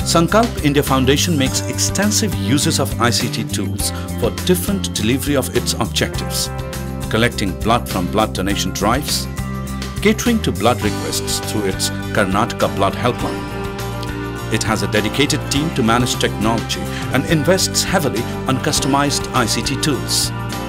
Sankalp India Foundation makes extensive uses of ICT tools for different delivery of its objectives, collecting blood from blood donation drives, catering to blood requests through its Karnataka Blood Helpline. It has a dedicated team to manage technology and invests heavily on customized ICT tools.